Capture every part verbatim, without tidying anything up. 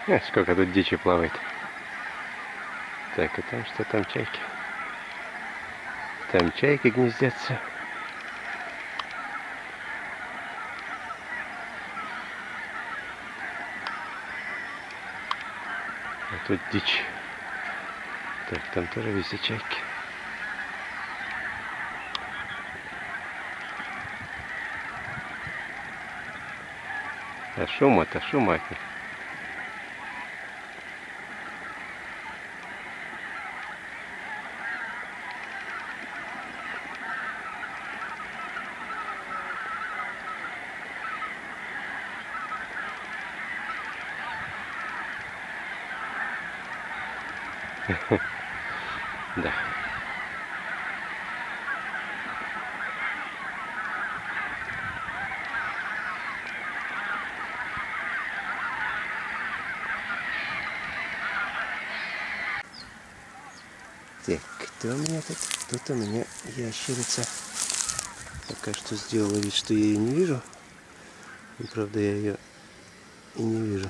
А, сколько тут дичи плавает. Так, и там что там, чайки? Там чайки гнездятся. А тут дичь. Так, там тоже везде чайки. А шума-то, шума от них. Да. Так, кто у меня тут? Тут у меня ящерица. Пока что сделала вид, что я ее не вижу. И правда я ее и не вижу.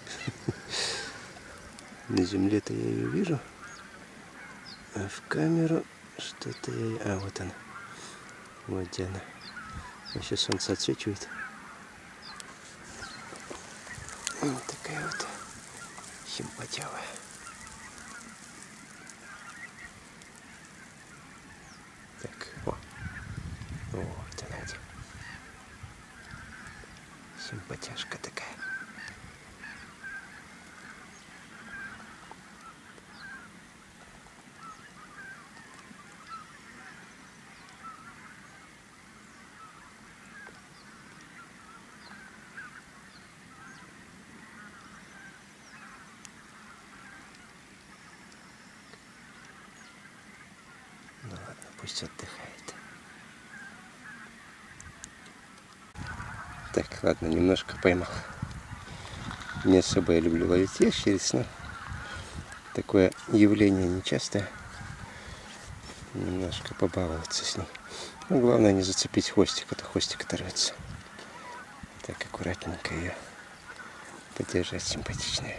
На земле-то я ее вижу. А в камеру что-то я... А, вот она. Вот где она. А сейчас солнце отсвечивает. Вот такая вот симпатявая. Так, о. Вот она где. Симпатяшка такая. Ну ладно, пусть отдыхает. Так, ладно, немножко поймал. Не особо я люблю ловить ящериц, но такое явление нечастое. Немножко побаловаться с ней. Но главное не зацепить хвостик, а то хвостик оторвется. Так, аккуратненько ее подержать, симпатичная.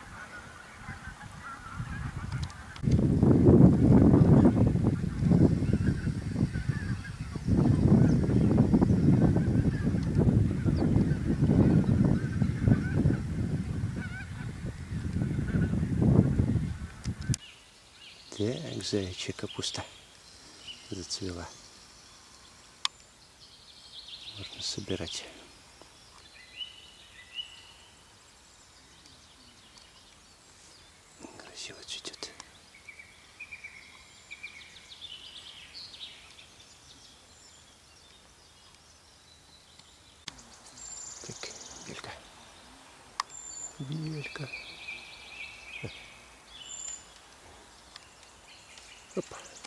Так, заячья капуста зацвела. Можно собирать. Красиво цветет. Так, белька. Белька. Оп.